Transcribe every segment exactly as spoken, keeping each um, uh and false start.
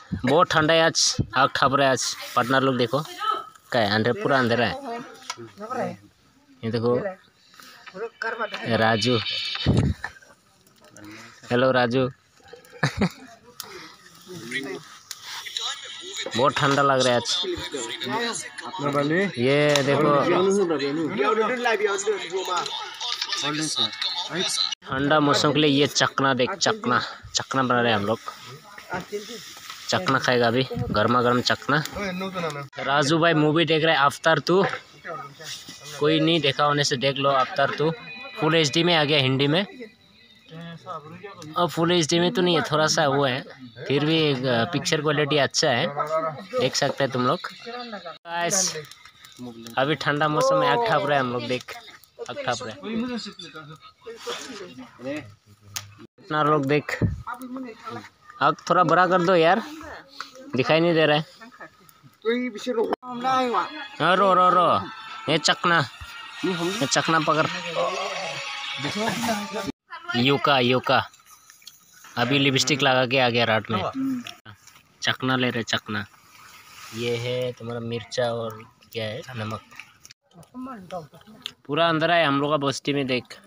बहुत ठंडा है आज, आग ठप रहा है आज। पार्टनर लोग देखो क्या है, अंधेरा पूरा अंधेरा है। ये देखो राजू, हेलो राजू। बहुत ठंडा लग रहा है आज। ये देखो ठंडा मौसम के लिए ये चकना देख, चकना चकना बना रहे हैं हम लोग। चकना खाएगा अभी, गर्मा गर्म चकना। राजू भाई मूवी देख रहे हैं अवतार टू। कोई नहीं देखा होने से देख लो Avatar two. Full H D में आ गया हिंदी में। अब फुल एच डी में तो नहीं है, थोड़ा सा वो है, फिर भी पिक्चर क्वालिटी अच्छा है, देख सकते हैं तुम लोग। अभी ठंडा मौसम में आग ठाप रहे हैं हम लोग, देख आग ठाप रहे हैं इतना लोग। देख आग थोड़ा बड़ा कर दो यार, दिखाई नहीं दे रहा है। हाँ, रो रो रो ये चकना, ये चकना पकड़। योका योका अभी लिपस्टिक लगा के आ गया रात में। चकना ले रहे चकना। ये है तुम्हारा मिर्चा और क्या है, नमक। पूरा अंदर है हम लोग का बस्ती में। देख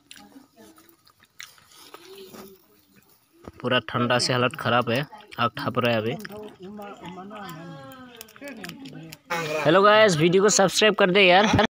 पूरा ठंडा से हालत खराब है, आग ठप रहा है अभी। हेलो गाइस, वीडियो को सब्सक्राइब कर दे यार।